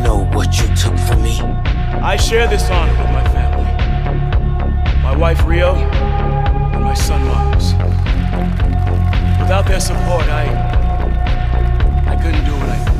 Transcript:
know what you took from me. I share this honor with my family. My wife Rio and my son Marcus. Without their support, I couldn't do what I did.